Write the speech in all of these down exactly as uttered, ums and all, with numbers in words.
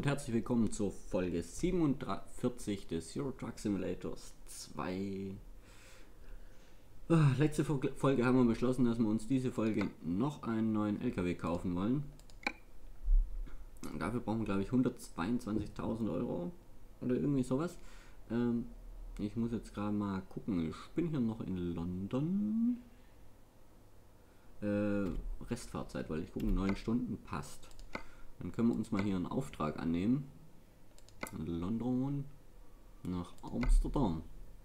herzlich willkommen zur Folge siebenundvierzig des Euro Truck Simulators zwei. Ah, letzte Folge haben wir beschlossen, dass wir uns diese Folge noch einen neuen L K W kaufen wollen. Und dafür brauchen wir, glaube ich, hundertzweiundzwanzigtausend Euro oder irgendwie sowas. Ähm, ich muss jetzt gerade mal gucken. Ich bin hier noch in London. Äh, Restfahrzeit, weil ich gucken, neun Stunden passt. Dann können wir uns mal hier einen Auftrag annehmen. London nach Amsterdam.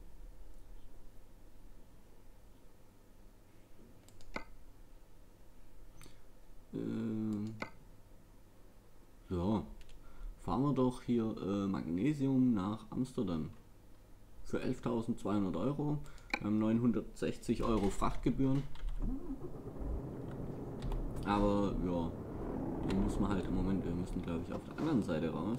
Äh, so, fahren wir doch hier äh, Magnesium nach Amsterdam. Für elftausendzweihundert Euro. Wir haben neunhundertsechzig Euro Frachtgebühren. Aber ja, den muss man halt im Moment, wir müssen glaube ich auf der anderen Seite raus.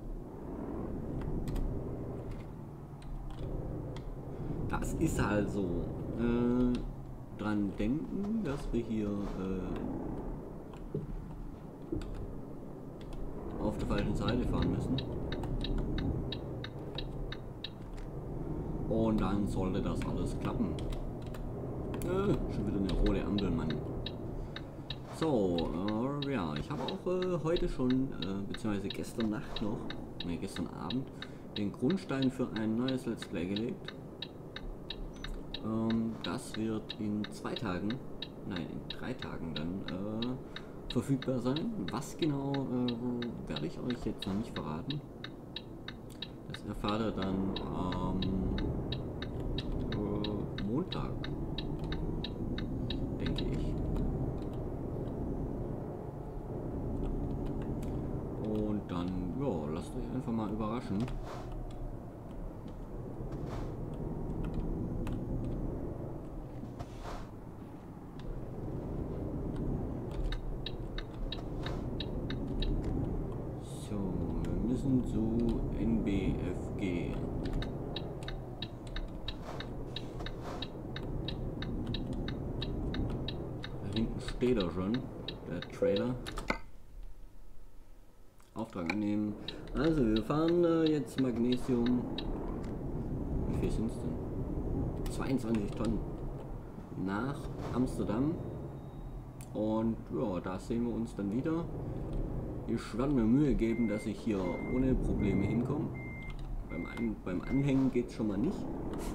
Das ist halt so. Äh, dran denken, dass wir hier äh, auf der falschen Seite fahren müssen. Und dann sollte das alles klappen. Äh, schon wieder eine rote Ampel, Mann. So, äh, ja, ich habe auch äh, heute schon, äh, beziehungsweise gestern Nacht noch, ne, gestern Abend, den Grundstein für ein neues Let's Play gelegt. Ähm, das wird in zwei Tagen, nein, in drei Tagen dann äh, verfügbar sein. Was genau, äh, werde ich euch jetzt noch nicht verraten. Das erfahrt ihr dann am äh, Montag, denke ich. Und dann, ja, lasst euch einfach mal überraschen. So, wir müssen zu N B F G. Da hinten steht er schon, der Trailer. Auftrag annehmen. Also wir fahren äh, jetzt Magnesium. Wie viel sind es denn? zweiundzwanzig Tonnen nach Amsterdam. Und ja, da sehen wir uns dann wieder. Ich werde mir Mühe geben, dass ich hier ohne Probleme hinkomme. Beim, Ein beim Anhängen geht es schon mal nicht.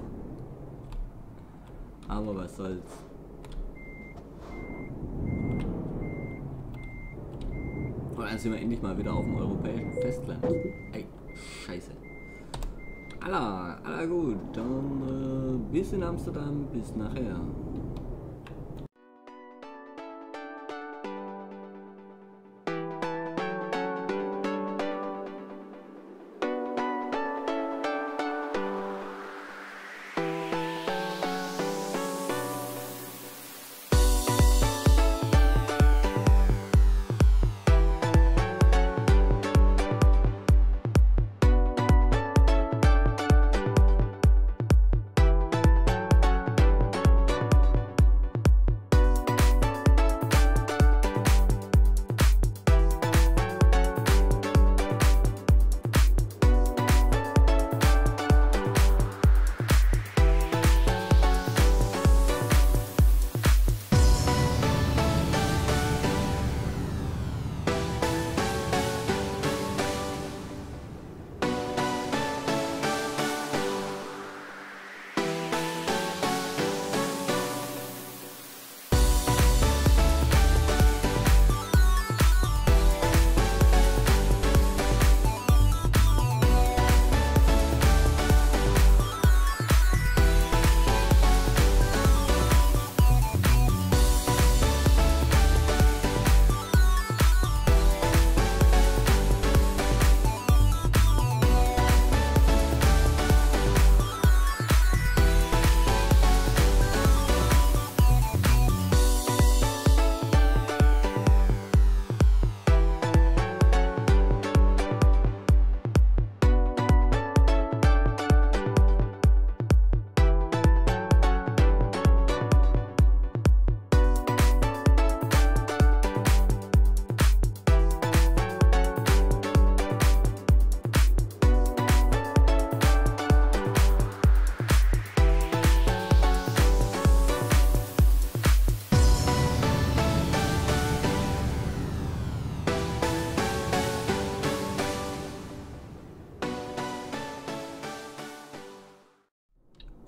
Aber was soll's. Und dann sind wir endlich mal wieder auf dem europäischen Festland. Ey, scheiße. Alla, alla gut. Dann äh, bis in Amsterdam, bis nachher.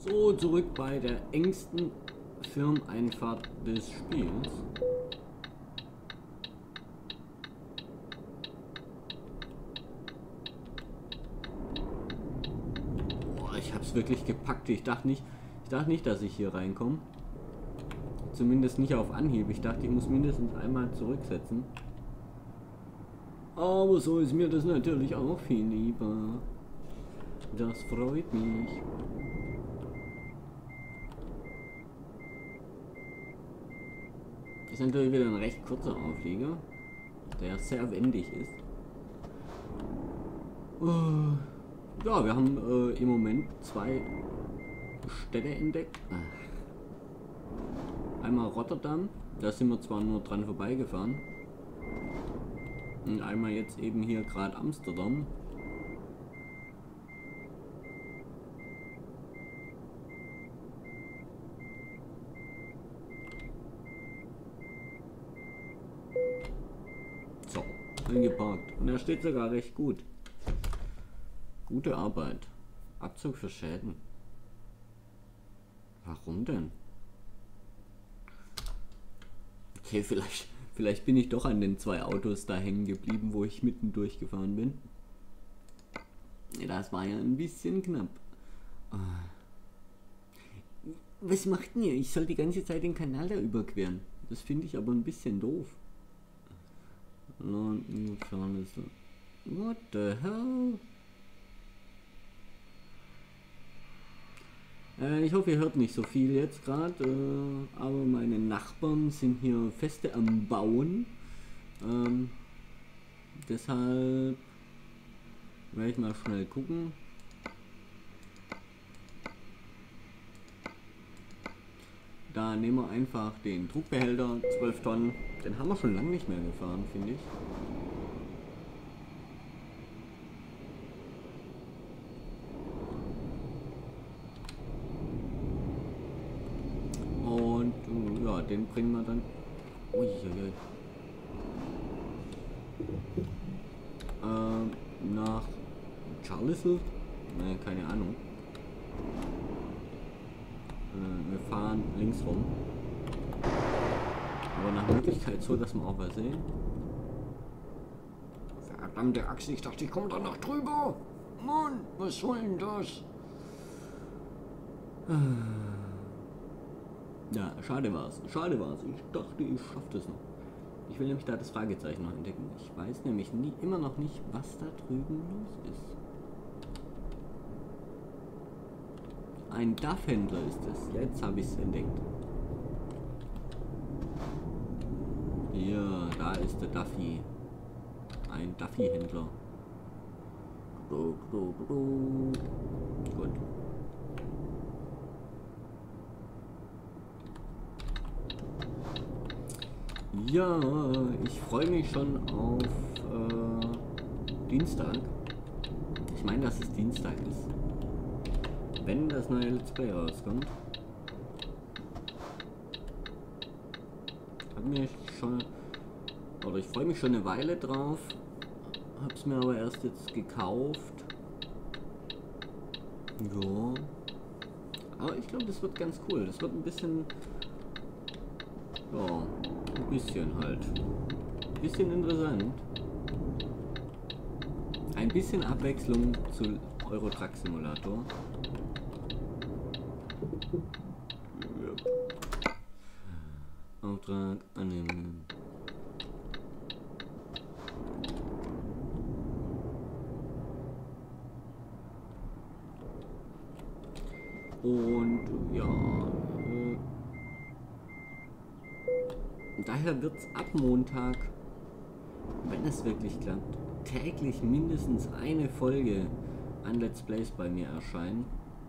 So, zurück bei der engsten Firmeneinfahrt des Spiels. Boah, ich hab's wirklich gepackt. Ich dachte nicht, ich dachte nicht, dass ich hier reinkomme. Zumindest nicht auf Anhieb. Ich dachte, ich muss mindestens einmal zurücksetzen. Aber so ist mir das natürlich auch viel lieber. Das freut mich. Ist natürlich wieder ein recht kurzer Auflieger, der sehr wendig ist. Uh, ja, wir haben äh, im Moment zwei Städte entdeckt. Einmal Rotterdam, da sind wir zwar nur dran vorbeigefahren. Und einmal jetzt eben hier gerade Amsterdam. So, eingeparkt. Und er steht sogar recht gut. Gute Arbeit. Abzug für Schäden. Warum denn? Okay, vielleicht, vielleicht bin ich doch an den zwei Autos da hängen geblieben, wo ich mitten durchgefahren bin. Das war ja ein bisschen knapp. Was macht denn ihr? Ich soll die ganze Zeit den Kanal da überqueren. Das finde ich aber ein bisschen doof. What the hell? Äh, ich hoffe, ihr hört nicht so viel jetzt gerade, äh, aber meine Nachbarn sind hier Feste am Bauen. Ähm, deshalb werde ich mal schnell gucken. Da nehmen wir einfach den Druckbehälter, zwölf Tonnen. Den haben wir schon lange nicht mehr gefahren, finde ich. Und uh, ja, den bringen wir dann. Uiuiui. Ähm, nach Charleston? Ne, keine Ahnung. Wir fahren links rum. Aber nach Möglichkeit so, dass wir auch was sehen. Verdammte Axt, ich dachte, ich komme da noch drüber. Mann, was soll denn das? Ja, schade war's. Schade war's. Ich dachte, ich schaff das noch. Ich will nämlich da das Fragezeichen noch entdecken. Ich weiß nämlich nie, immer noch nicht, was da drüben los ist. Ein D A F-Händler ist es. Jetzt habe ich es entdeckt. Hier, da ist der Duffy. Ein Duffy-Händler. Gut. Ja, ich freue mich schon auf äh, Dienstag. Ich meine, dass es Dienstag ist. Wenn das neue Let's Play rauskommt. Hat mir schon, oder ich freue mich schon eine Weile drauf. Hab's mir aber erst jetzt gekauft. Ja. Aber ich glaube, das wird ganz cool. Das wird ein bisschen, ja, ein bisschen halt. Ein bisschen interessant. Ein bisschen Abwechslung zu Euro Truck Simulator. Auftrag annehmen. Und ja, äh, daher wird es ab Montag, wenn es wirklich klappt, täglich mindestens eine Folge an Let's Plays bei mir erscheinen.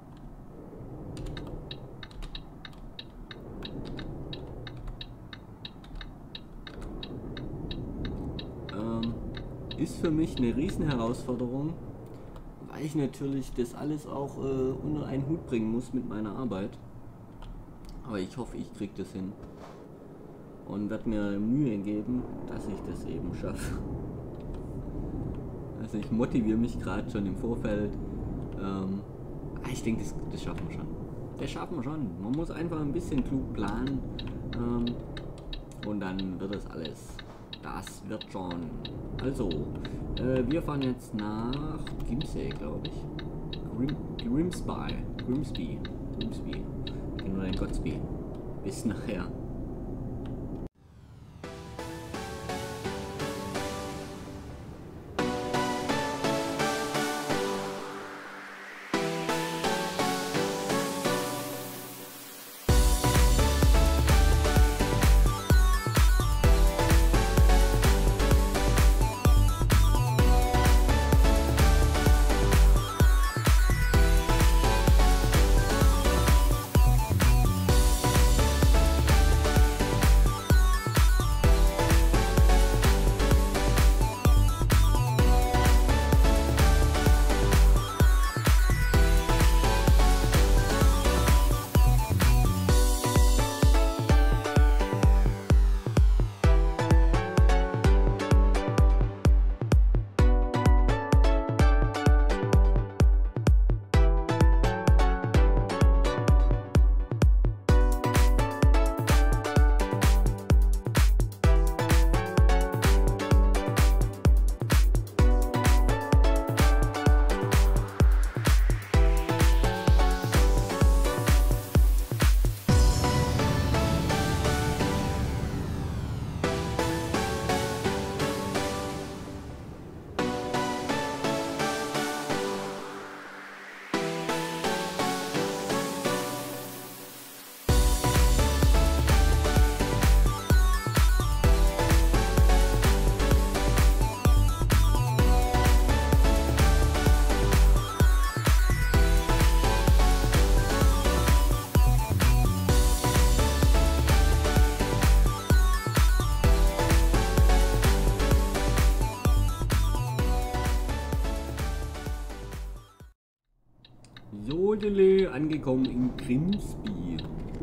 Ähm, ist für mich eine riesen Herausforderung, weil ich natürlich das alles auch äh, unter einen Hut bringen muss mit meiner Arbeit. Aber ich hoffe, ich kriege das hin. Und werde mir Mühe geben, dass ich das eben schaffe. Also ich motiviere mich gerade schon im Vorfeld. Ähm, ich denke, das, das schaffen wir schon. das schaffen wir schon. Man muss einfach ein bisschen klug planen. Ähm, und dann wird das alles. Das wird schon. Also, äh, wir fahren jetzt nach Gimsey, glaube ich. Grim, Grimsby. Grimsby. Grimsby. Ich kenne nur den Godsby. Bis nachher. Jodele, angekommen in Grimsby.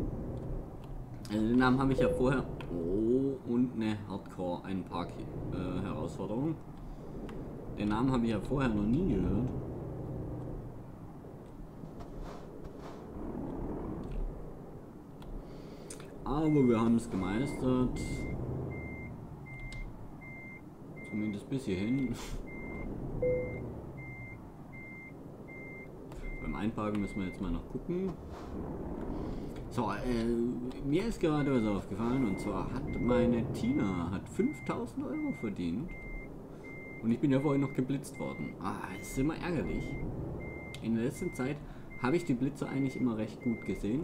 Also den Namen habe ich ja vorher. Oh, und eine Hardcore Einpark äh, Herausforderung. Den Namen habe ich ja vorher noch nie gehört. Aber wir haben es gemeistert. Zumindest bis hierhin. Beim Einparken müssen wir jetzt mal noch gucken. So, äh, mir ist gerade was aufgefallen, und zwar hat meine Tina hat fünftausend Euro verdient. Und ich bin ja vorhin noch geblitzt worden. Ah, das ist immer ärgerlich. In der letzten Zeit habe ich die Blitze eigentlich immer recht gut gesehen.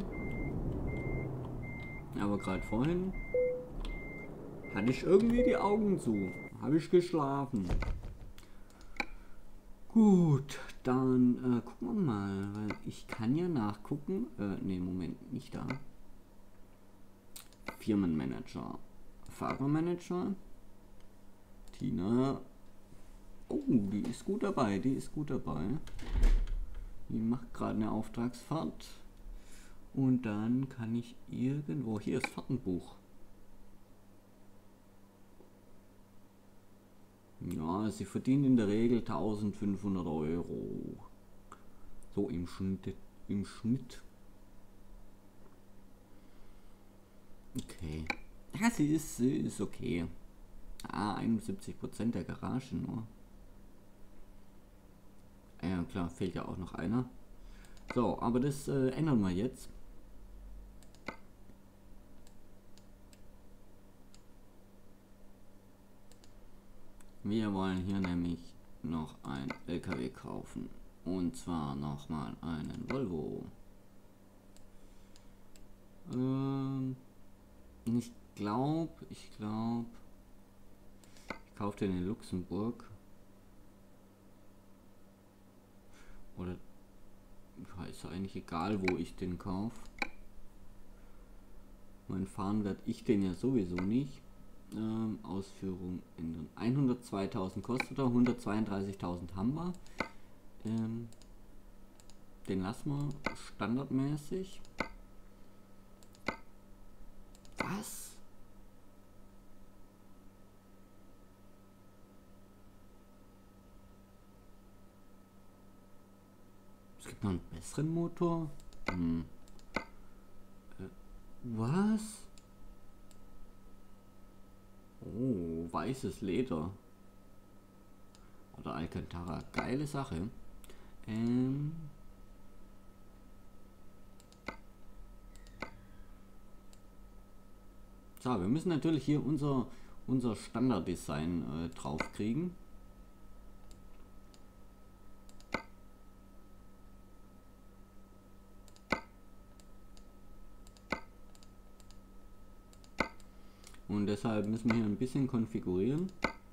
Aber gerade vorhin hatte ich irgendwie die Augen zu. Habe ich geschlafen. Gut, dann äh, gucken wir mal, weil ich kann ja nachgucken. Äh, ne, Moment, nicht da. Firmenmanager, Fahrermanager. Tina. Oh, die ist gut dabei, die ist gut dabei. Die macht gerade eine Auftragsfahrt. Und dann kann ich irgendwo, hier ist Fahrtenbuch. Ja, sie verdient in der Regel eintausendfünfhundert Euro. So im Schnitt. Im Schnitt. Okay. Ja, sie ist, sie ist okay. Ah, einundsiebzig Prozent der Garage nur. Ja, klar, fehlt ja auch noch einer. So, aber das äh, ändern wir jetzt. Wir wollen hier nämlich noch ein L K W kaufen. Und zwar nochmal einen Volvo. Ähm, ich glaube, ich glaube, ich kaufe den in Luxemburg. Oder ist eigentlich egal, wo ich den kaufe. Mein Fahren werde ich den ja sowieso nicht. Ähm, Ausführung ändern. hundertzweitausend kostet er, hundertzweiunddreißigtausend haben wir. Ähm, den lassen wir standardmäßig. Was? Es gibt noch einen besseren Motor. Hm. Was? Oh, weißes Leder. Oder Alcantara. Geile Sache. Ähm... So, wir müssen natürlich hier unser, unser Standarddesign äh, draufkriegen. Und deshalb müssen wir hier ein bisschen konfigurieren.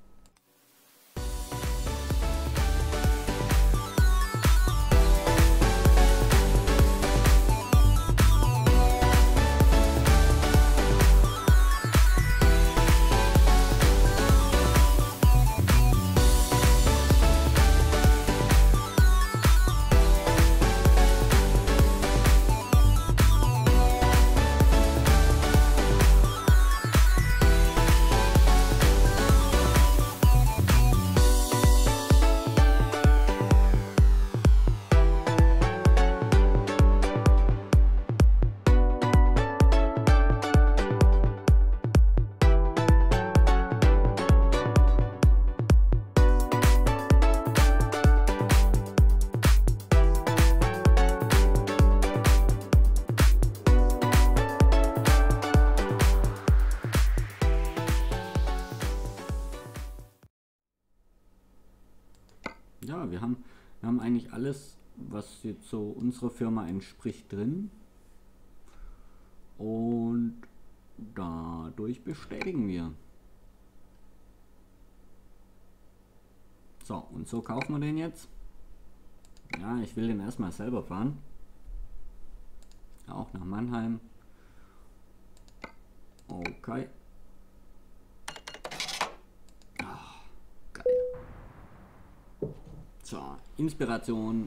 Ja, wir haben, wir haben eigentlich alles, was jetzt so unserer Firma entspricht, drin. Und dadurch bestätigen wir. So, und so kaufen wir den jetzt. Ja, ich will den erstmal selber fahren. Auch nach Mannheim. Okay. So, Inspiration.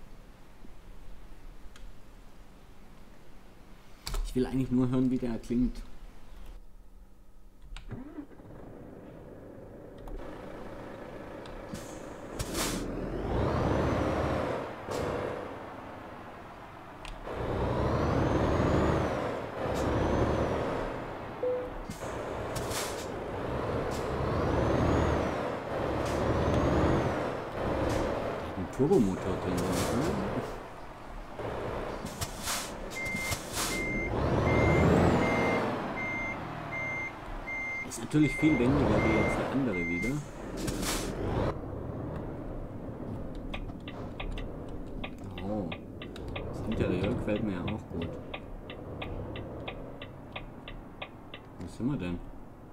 Ich will eigentlich nur hören, wie der klingt. Turbomotor drin. Ist natürlich viel wendiger wie jetzt der andere wieder. Oh, das Interieur gefällt mir ja auch gut. Wo sind wir denn?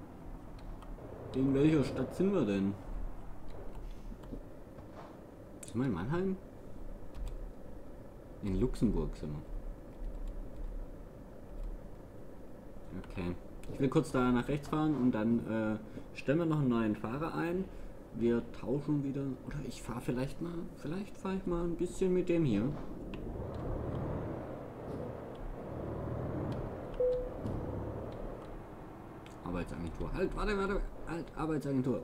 In welcher Stadt sind wir denn? Sind wir in Mannheim? In Luxemburg sind wir. Okay. Ich will kurz da nach rechts fahren und dann äh, stellen wir noch einen neuen Fahrer ein. Wir tauschen wieder. Oder ich fahre vielleicht mal. Vielleicht fahre ich mal ein bisschen mit dem hier. Arbeitsagentur. Halt, warte, warte. Halt, Arbeitsagentur.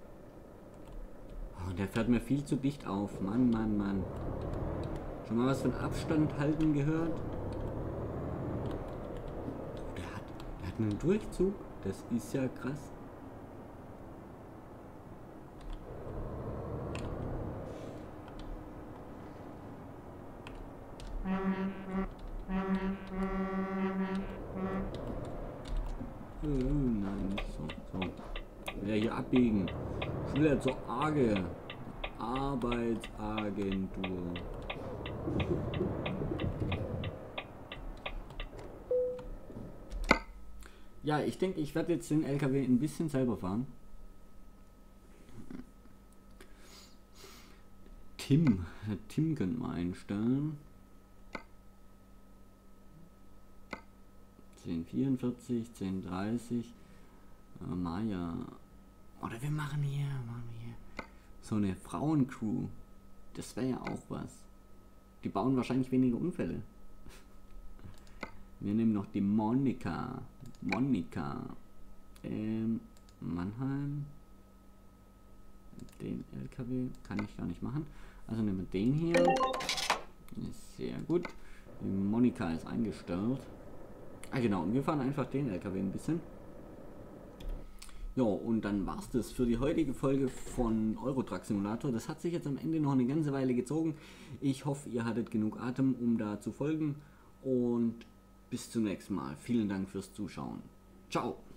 Oh, der fährt mir viel zu dicht auf. Mann, Mann, Mann. Schon mal was von Abstand halten gehört? Oh, der hat, der hat einen Durchzug. Das ist ja krass. Oh, nein, nicht so. So. Ja, hier abbiegen. Schon wieder zur Arge. Arbeitsagentur. Ja, ich denke, ich werde jetzt den L K W ein bisschen selber fahren. Tim. Tim können wir einstellen. zehn vierundvierzig, zehn dreißig. Äh, Maya. Oder wir machen hier, machen wir hier so eine Frauencrew. Das wäre ja auch was. Die bauen wahrscheinlich weniger Unfälle. Wir nehmen noch die Monika. Monika. Ähm, Mannheim. Den L K W kann ich gar nicht machen. Also nehmen wir den hier. Ist sehr gut. Die Monika ist eingestellt. Ah genau, und wir fahren einfach den L K W ein bisschen. Ja, und dann war's das für die heutige Folge von Euro Truck Simulator. Das hat sich jetzt am Ende noch eine ganze Weile gezogen. Ich hoffe, ihr hattet genug Atem, um da zu folgen. Und bis zum nächsten Mal. Vielen Dank fürs Zuschauen. Ciao!